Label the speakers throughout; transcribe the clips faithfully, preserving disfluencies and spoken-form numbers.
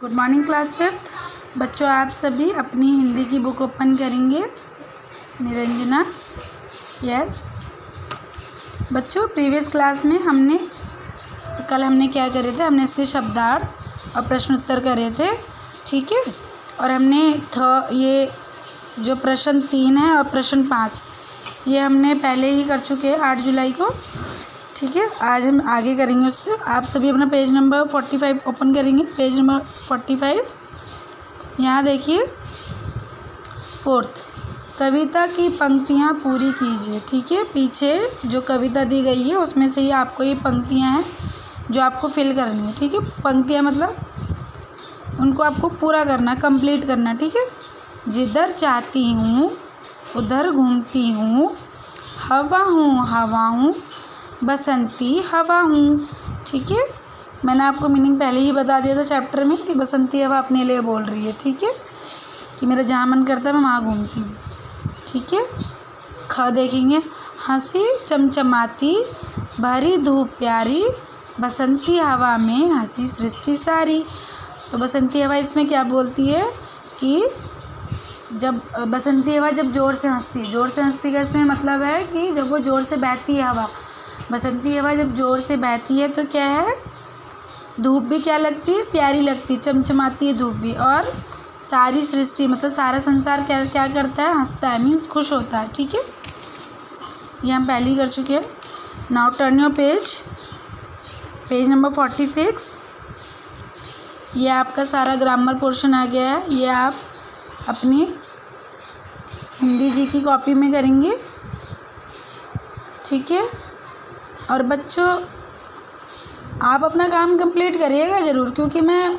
Speaker 1: Good morning class fifth बच्चों, आप सभी अपनी हिंदी की बुक ओपन करेंगे। निरंजना, यस बच्चों, प्रीवियस क्लास में हमने कल हमने क्या करे थे, हमने इसके शब्दार्थ और प्रश्न उत्तर करे थे, ठीक है। और हमने थ ये जो प्रश्न तीन है और प्रश्न पाँच ये हमने पहले ही कर चुके हैं आठ जुलाई को, ठीक है। आज हम आगे करेंगे उससे। आप सभी अपना page number forty five open करेंगे। पेज नंबर फोर्टी फाइव, यहाँ देखिए फोर्थ, कविता की पंक्तियाँ पूरी कीजिए, ठीक है। पीछे जो कविता दी गई है उसमें से ही आपको ये पंक्तियाँ हैं जो आपको फिल करनी है, ठीक है। पंक्तियाँ मतलब उनको आपको पूरा करना, कंप्लीट करना, ठीक है। जिधर चाहती हूँ उधर घूमती हूँ, हवा हूँ हवा हूँ बसंती हवा हूँ, ठीक है। मैंने आपको मीनिंग पहले ही बता दिया था चैप्टर में कि बसंती हवा अपने लिए बोल रही है, ठीक है, कि मेरा जहाँ मन करता है मैं वहाँ घूमती हूँ, ठीक है। ख देखेंगे, हंसी चमचमाती भरी धूप प्यारी, बसंती हवा में हंसी सृष्टि सारी। तो बसंती हवा इसमें क्या बोलती है कि जब बसंती हवा जब ज़ोर से हंसती है, ज़ोर से हंसती का इसमें मतलब है कि जब वो ज़ोर से बहती है हवा, बसंती हवा जब ज़ोर से बहती है तो क्या है, धूप भी क्या लगती है, प्यारी लगती है, चमचमाती है धूप भी, और सारी सृष्टि मतलब सारा संसार क्या क्या करता है, हंसता है, मीन्स खुश होता है, ठीक है। ये हम पहले ही कर चुके हैं। Now turn your page, page number forty six. ये आपका सारा ग्रामर पोर्शन आ गया है, ये आप अपनी हिंदी जी की कॉपी में करेंगे, ठीक है। और बच्चों आप अपना काम कंप्लीट करिएगा ज़रूर, क्योंकि मैं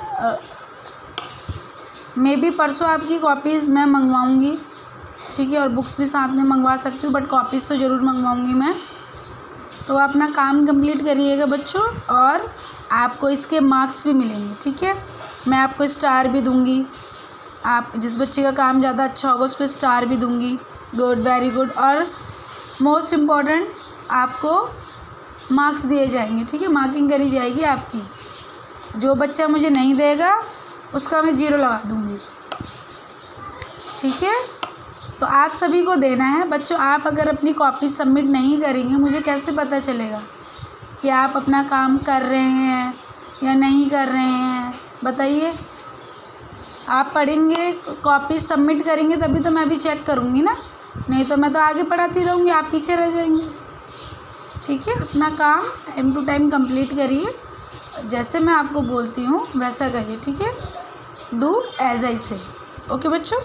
Speaker 1: मे बी परसों आपकी कॉपीज़ मैं मंगवाऊंगी, ठीक है। और बुक्स भी साथ में मंगवा सकती हूँ, बट कॉपीज़ तो ज़रूर मंगवाऊंगी मैं। तो अपना काम कंप्लीट करिएगा बच्चों, और आपको इसके मार्क्स भी मिलेंगे, ठीक है। मैं आपको स्टार भी दूंगी, आप जिस बच्चे का काम ज़्यादा अच्छा होगा उसको स्टार भी दूंगी। Good, very good. और मोस्ट इम्पॉर्टेंट आपको मार्क्स दिए जाएंगे, ठीक है, मार्किंग करी जाएगी आपकी। जो बच्चा मुझे नहीं देगा उसका मैं ज़ीरो लगा दूंगी, ठीक है। तो आप सभी को देना है बच्चों। आप अगर अपनी कॉपी सबमिट नहीं करेंगे, मुझे कैसे पता चलेगा कि आप अपना काम कर रहे हैं या नहीं कर रहे हैं, बताइए। आप पढ़ेंगे, कॉपी सबमिट करेंगे तभी तो मैं भी चेक करूँगी ना, नहीं तो मैं तो आगे पढ़ाती रहूँगी, आप पीछे रह जाएंगे, ठीक है। अपना काम टाइम टू टाइम कंप्लीट करिए, जैसे मैं आपको बोलती हूँ वैसा करिए, ठीक है। डू एज आई से, ओके बच्चों।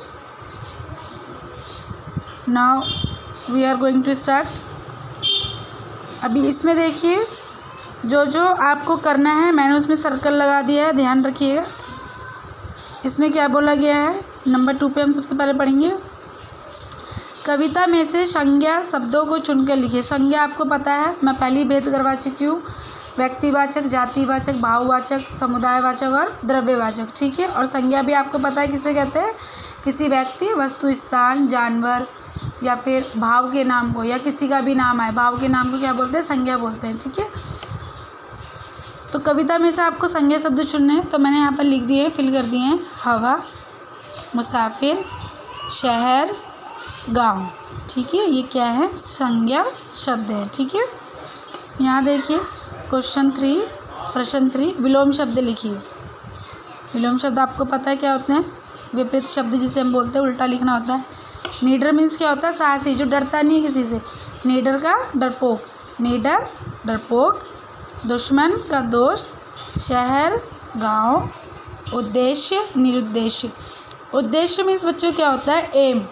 Speaker 1: Now we are going to start. अभी इसमें देखिए जो जो आपको करना है मैंने उसमें सर्कल लगा दिया है, ध्यान रखिएगा। इसमें क्या बोला गया है, नंबर टू पे हम सबसे पहले पढ़ेंगे। कविता में से संज्ञा शब्दों को चुनकर लिखिए। संज्ञा आपको पता है, मैं पहले ही भेद करवा चुकी हूँ, व्यक्तिवाचक, जातिवाचक, भाववाचक, समुदायवाचक और द्रव्यवाचक, ठीक है। और संज्ञा भी आपको पता है किसे कहते हैं, किसी व्यक्ति, वस्तु, स्थान, जानवर या फिर भाव के नाम को, या किसी का भी नाम आए भाव के नाम को क्या बोलते हैं, संज्ञा बोलते हैं, ठीक है। तो कविता में से आपको संज्ञा शब्द चुनने हैं, तो मैंने यहाँ पर लिख दिए हैं, फिल कर दिए हैं। हवा, मुसाफिर, शहर, गांव, ठीक है। ये क्या है, संज्ञा शब्द है, ठीक है। यहाँ देखिए क्वेश्चन थ्री, प्रश्न थ्री, विलोम शब्द लिखिए। विलोम शब्द आपको पता है क्या होते हैं, विपरीत शब्द जिसे हम बोलते हैं, उल्टा लिखना होता है। नीडर मीन्स क्या होता है, साहसी, जो डरता नहीं है किसी से, नीडर का डरपोक, नीडर डरपोक। दुश्मन का दोस्त, शहर गांव, उद्देश्य निरुद्देश्य। उद्देश्य मीन्स बच्चों क्या होता है, एम।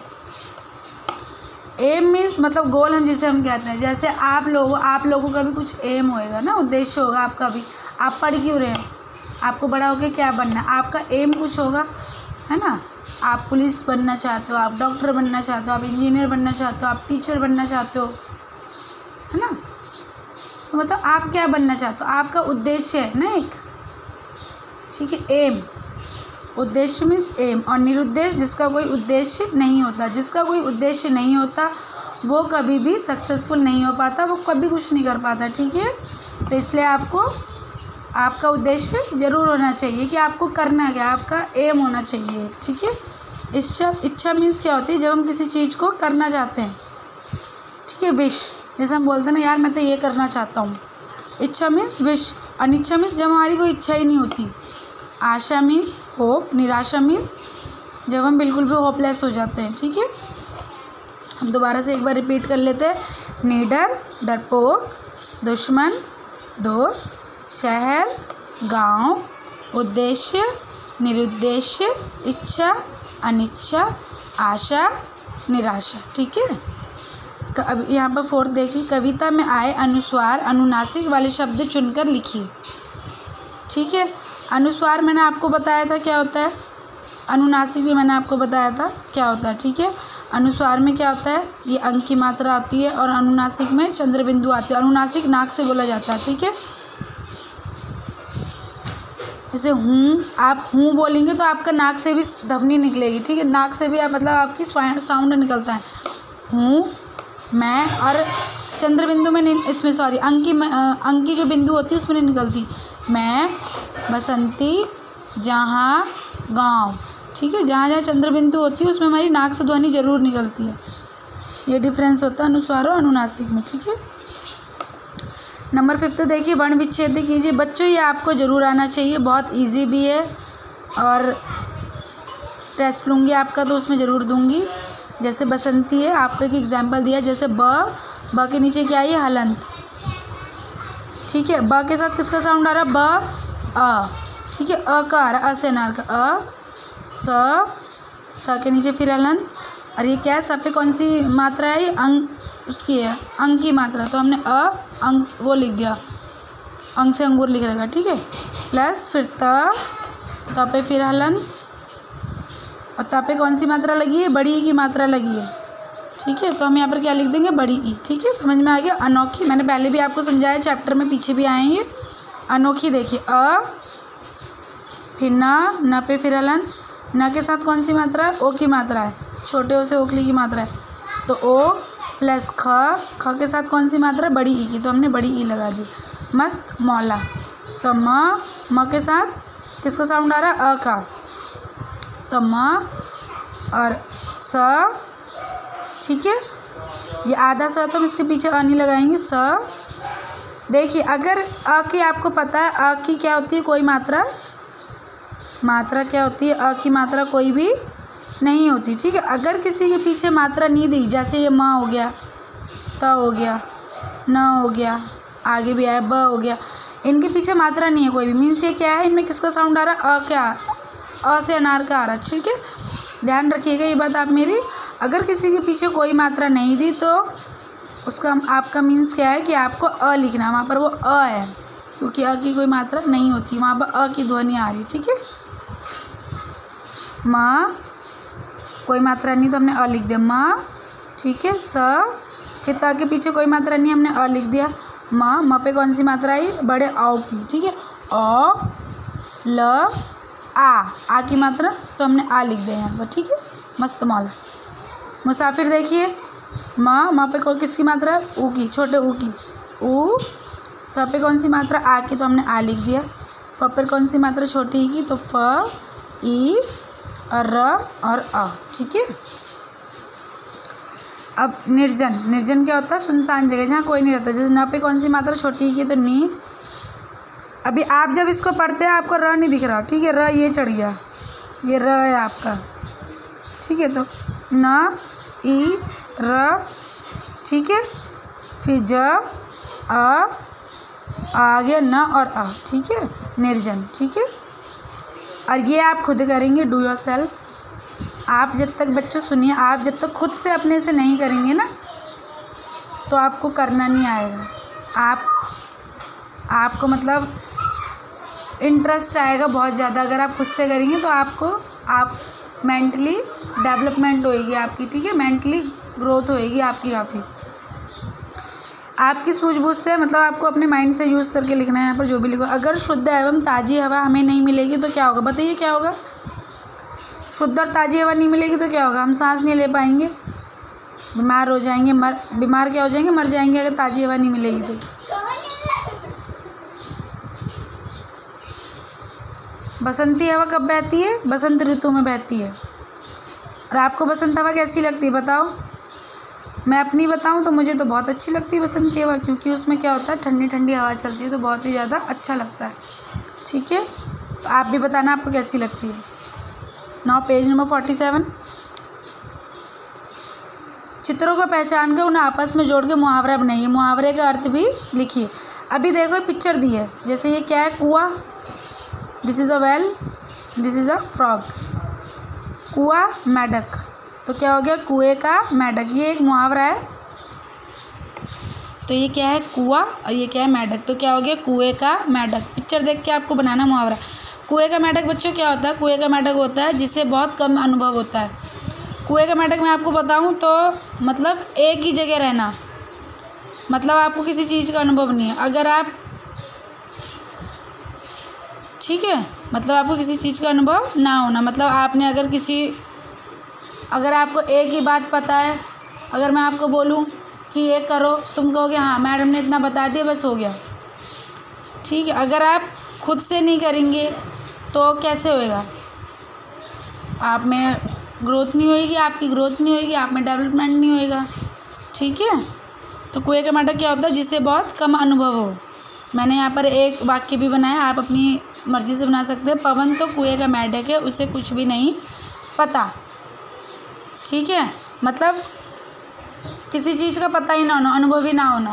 Speaker 1: एम मीन्स मतलब गोल, हम जिसे हम कहते हैं, जैसे आप लोगों आप लोगों का भी कुछ एम होएगा ना, उद्देश्य होगा आपका भी। आप पढ़ क्यों रहे हैं, आपको बड़ा होकर क्या बनना है, आपका एम कुछ होगा, है ना। आप पुलिस बनना चाहते हो, आप डॉक्टर बनना चाहते हो, आप इंजीनियर बनना चाहते हो, आप टीचर बनना चाहते हो, है ना। तो मतलब आप क्या बनना चाहते हो, आपका उद्देश्य है ना एक, ठीक है, एम। उद्देश्य मीन्स एम। और निरुद्देश्य जिसका कोई उद्देश्य नहीं होता, जिसका कोई उद्देश्य नहीं होता वो कभी भी सक्सेसफुल नहीं हो पाता, वो कभी कुछ नहीं कर पाता, ठीक है। तो इसलिए आपको आपका उद्देश्य ज़रूर होना चाहिए कि आपको करना क्या, आपका एम होना चाहिए, ठीक है। इच्छा इच्छा मीन्स क्या होती है, जब हम किसी चीज़ को करना चाहते हैं, ठीक है। विश, जैसे हम बोलते हैं ना, यार मैं तो ये करना चाहता हूँ। इच्छा मीन्स विश। अनिच्छा मीन्स जब हमारी कोई इच्छा ही नहीं होती। आशा मीन्स होप। निराशा मीन्स जब हम बिल्कुल भी होपलेस हो जाते हैं, ठीक है। हम दोबारा से एक बार रिपीट कर लेते हैं। निडर, डरपोक। दुश्मन, दोस्त। शहर, गांव। उद्देश्य, निरुद्देश्य। इच्छा, अनिच्छा। आशा, निराशा, ठीक है। तो अब यहाँ पर फोर्थ देखिए, कविता में आए अनुस्वार अनुनासिक वाले शब्द चुनकर लिखिए, ठीक है। अनुस्वार मैंने आपको बताया था क्या होता है, अनुनासिक भी मैंने आपको बताया था क्या होता है, ठीक है। अनुस्वार में क्या होता है, ये अंक की मात्रा आती है, और अनुनासिक में चंद्र बिंदु आती है। अनुनासिक नाक से बोला जाता है, ठीक है। जैसे हूँ, आप हूँ बोलेंगे तो आपका नाक से भी ध्वनि निकलेगी, ठीक है। नाक से भी आप मतलब आपकी साउंड निकलता है, हूँ, मैं, और चंद्र बिंदु में नहीं, इसमें सॉरी अंक की अंक की जो बिंदु होती है उसमें नहीं निकलती। मैं, बसंती, जहाँ, गांव, ठीक है। जहाँ जहाँ चंद्र बिंदु होती है उसमें हमारी नाक से ध्वनि जरूर निकलती है। ये डिफरेंस होता है अनुस्वार और अनुनासिक में, ठीक है। नंबर फिफ्थ देखिए, वर्ण विच्छेद कीजिए। बच्चों ये आपको ज़रूर आना चाहिए, बहुत इजी भी है, और टेस्ट लूँगी आपका तो उसमें ज़रूर दूँगी। जैसे बसंती है, आपको एक एग्जाम्पल दिया, जैसे ब ब के नीचे क्या है, ये हलंत, ठीक है। ब के साथ किसका साउंड आ रहा है, ब, अ, ठीक है। अ का आ रहा है, अ से नार का, अ, स, स के नीचे फिर हलंत, और ये क्या है, स पे कौन सी मात्रा है, ये अंक उसकी है, अंक की मात्रा, तो हमने अ अंक वो लिख दिया, अंक से अंगूर लिख रहेगा, ठीक है। प्लस फिर त, त पे फिर हलंत, और त पे कौन सी मात्रा लगी है, बड़ी ई की मात्रा लगी है, ठीक है। तो हम यहाँ पर क्या लिख देंगे, बड़ी ई, ठीक है। समझ में आ गया। अनोखी मैंने पहले भी आपको समझाया, चैप्टर में पीछे भी आए हैं ये। अनोखी देखिए, अ फिर न, न पे फिर हलंत, न के साथ कौन सी मात्रा है, ओ की मात्रा है, छोटे ओ से ओखली की मात्रा है, तो ओ प्लस ख, ख के साथ कौन सी मात्रा है, बड़ी ई की, तो हमने बड़ी ई लगा दी। मस्त मौला, तो म, म के साथ किसका साउंड आ रहा है, अ का, तो म और स, ठीक है। ये आधा स तो हम इसके पीछे अ नहीं लगाएंगे, स। देखिए अगर अ की आपको पता है, अ की क्या होती है, कोई मात्रा, मात्रा क्या होती है, अ की मात्रा कोई भी नहीं होती, ठीक है। अगर किसी के पीछे मात्रा नहीं दी, जैसे ये म हो गया, त हो गया, न हो गया, आगे भी आया, ब हो गया, इनके पीछे मात्रा नहीं है कोई भी, मीन्स ये क्या है, इनमें किसका साउंड आ रहा है, अ क्या, अ से अनार का आ रहा है, ठीक है। ध्यान रखिएगा ये बात आप मेरी। अगर किसी के पीछे कोई मात्रा नहीं दी तो उसका आपका मीन्स क्या है कि आपको अ लिखना है, वहाँ पर वो अ है, क्योंकि अ की कोई मात्रा नहीं होती, वहाँ पर अ की ध्वनि आ रही, ठीक है। म कोई मात्रा नहीं तो हमने अ लिख दिया, म, ठीक है। स फिर त के पीछे कोई मात्रा नहीं, हमने अ लिख दिया। म, म पे कौन सी मात्रा आई, बड़े औ की, ठीक है। औ, ल, आ, आ की मात्रा, तो हमने आ लिख दिया यहाँ पर, ठीक है। मस्त मौला। मुसाफिर देखिए, म, म पे कोई किसकी मात्रा है, ऊ की, छोटे ऊ की, ऊ। स पे कौन सी मात्रा, आ की, तो हमने आ लिख दिया। फ पर कौन सी मात्रा, छोटी ई की, तो फ, ई, और र और अ, ठीक है। अब निर्जन, निर्जन क्या होता है, सुनसान जगह जहाँ कोई नहीं रहता। जैसे न पे कौन सी मात्रा, छोटी की, तो नी। अभी आप जब इसको पढ़ते हैं आपको र नहीं दिख रहा, ठीक है, र ये चढ़ गया, ये र है आपका, ठीक है। तो न, ई, र, ठीक है। फिर ज, अ, आ गया न और अ, ठीक है, निर्जन, ठीक है। और ये आप खुद करेंगे, डू योर सेल्फ। आप जब तक बच्चों सुनिए, आप जब तक खुद से अपने से नहीं करेंगे ना तो आपको करना नहीं आएगा। आप आपको मतलब इंटरेस्ट आएगा बहुत ज़्यादा, अगर आप खुद से करेंगे तो आपको आप मेंटली डेवलपमेंट होएगी आपकी, ठीक है, मेंटली ग्रोथ होएगी आपकी काफ़ी। आपकी सूझबूझ से मतलब आपको अपने माइंड से यूज़ करके लिखना है यहाँ पर जो भी लिखो। अगर शुद्ध एवं ताज़ी हवा हमें नहीं मिलेगी तो क्या होगा, बताइए क्या होगा। शुद्ध और ताज़ी हवा नहीं मिलेगी तो क्या होगा, हम सांस नहीं ले पाएंगे, बीमार हो जाएंगे, मर बीमार क्या हो जाएंगे, मर जाएंगे अगर ताज़ी हवा नहीं मिलेगी तो। बसंती हवा कब बहती है? बसंत ऋतु में बहती है। और आपको बसंत हवा कैसी लगती है बताओ? मैं अपनी बताऊं तो मुझे तो बहुत अच्छी लगती है बसंती हवा, क्योंकि उसमें क्या होता है, ठंडी ठंडी हवा चलती है तो बहुत ही ज़्यादा अच्छा लगता है। ठीक है, तो आप भी बताना आपको कैसी लगती है। Now page number forty seven. चित्रों को पहचान कर उन्हें आपस में जोड़ के मुहावरा बनाइए। मुहावरे का अर्थ भी लिखिए। अभी देखो पिक्चर दी है, जैसे ये क्या है, कुआं, this is a well, this is a frog. कुआं मेंढक, तो क्या हो गया, कुएं का मेंढक। ये एक मुहावरा है। तो ये क्या है, कुआं, और ये क्या है, मेंढक। तो क्या हो गया, कुएं का मेंढक। पिक्चर देख के आपको बनाना मुहावरा। कुएं का मेंढक बच्चों क्या होता है? कुएं का मेंढक होता है जिसे बहुत कम अनुभव होता है। कुएं का मेंढक मैं आपको बताऊं तो मतलब एक ही जगह रहना, मतलब आपको किसी चीज़ का अनुभव नहीं है। अगर आप, ठीक है, मतलब आपको किसी चीज़ का अनुभव ना होना, मतलब आपने अगर किसी, अगर आपको एक ही बात पता है, अगर मैं आपको बोलूं कि ये करो, तुम कहोगे हाँ मैडम ने इतना बता दिया बस हो गया। ठीक है, अगर आप खुद से नहीं करेंगे तो कैसे होएगा? आप में ग्रोथ नहीं होएगी, आपकी ग्रोथ नहीं होएगी, आप में डेवलपमेंट नहीं होएगा। ठीक है, तो कुएं का मेंढक क्या होता है? जिसे बहुत कम अनुभव हो। मैंने यहाँ पर एक वाक्य भी बनाया, आप अपनी मर्ज़ी से बना सकते हैं। पवन तो कुएं का मेंढक है, उसे कुछ भी नहीं पता। ठीक है, मतलब किसी चीज़ का पता ही ना होना, अनुभव ही ना होना।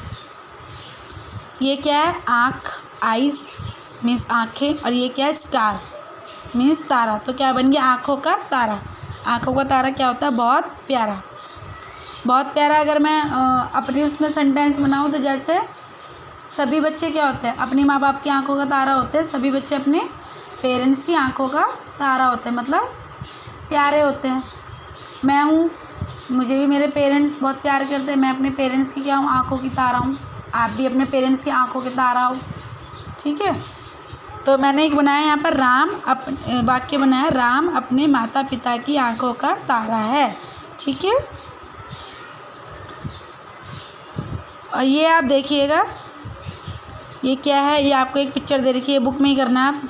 Speaker 1: ये क्या है, आँख, आइस मीन्स आँखें, और ये क्या है, स्टार मीन्स तारा। तो क्या बन गया, आँखों का तारा। आँखों का तारा क्या होता है? बहुत प्यारा, बहुत प्यारा। अगर मैं अपनी उसमें सेंटेंस बनाऊँ तो जैसे सभी बच्चे क्या होते हैं, अपनी माँ बाप की आँखों का तारा होते हैं। सभी बच्चे अपने पेरेंट्स की आँखों का तारा होते हैं, मतलब प्यारे होते हैं। मैं हूँ, मुझे भी मेरे पेरेंट्स बहुत प्यार करते हैं। मैं अपने पेरेंट्स की क्या हूँ, आँखों की तारा हूँ। आप भी अपने पेरेंट्स की आँखों के तारा हो। ठीक है, तो मैंने एक बनाया यहाँ पर, राम अप वाक्य बनाया, राम अपने माता पिता की आँखों का तारा है। ठीक है, और ये आप देखिएगा, ये क्या है, ये आपको एक पिक्चर दे रखी है, बुक में ही करना आप,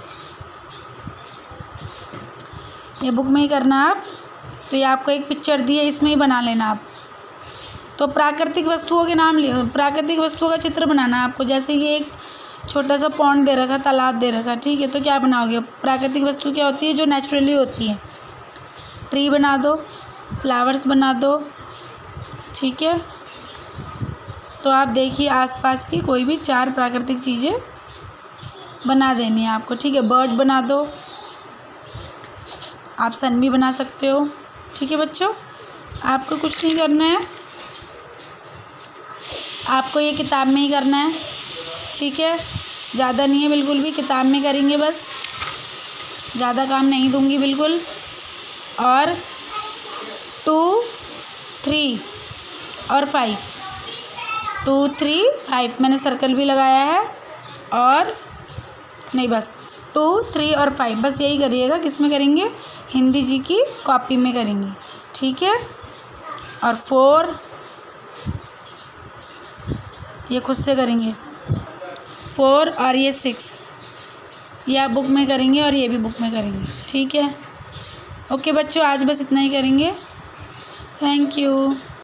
Speaker 1: ये बुक में ही करना आप। तो ये आपको एक पिक्चर दी है, इसमें ही बना लेना आप। तो प्राकृतिक वस्तुओं के नाम, प्राकृतिक वस्तुओं का चित्र बनाना है आपको। जैसे ये एक छोटा सा पॉन्ड दे रखा, तालाब दे रखा, ठीक है, तो क्या बनाओगे? प्राकृतिक वस्तु क्या होती है? जो नेचुरली होती है। ट्री बना दो, फ्लावर्स बना दो। ठीक है, तो आप देखिए आसपास की कोई भी चार प्राकृतिक चीज़ें बना देनी है आपको। ठीक है, बर्ड बना दो, आप सन भी बना सकते हो। ठीक है बच्चों, आपको कुछ नहीं करना है, आपको ये किताब में ही करना है। ठीक है, ज़्यादा नहीं है बिल्कुल भी, किताब में करेंगे बस, ज़्यादा काम नहीं दूंगी बिल्कुल। और टू थ्री और फाइव, टू थ्री फाइव मैंने सर्कल भी लगाया है। और नहीं, बस टू थ्री और फाइव, बस यही करिएगा। किस में करेंगे? हिंदी जी की कॉपी में करेंगे। ठीक है, और फोर ये खुद से करेंगे, फोर और ये सिक्स ये आप बुक में करेंगे, और ये भी बुक में करेंगे। ठीक है, ओके बच्चों, आज बस इतना ही करेंगे। Thank you.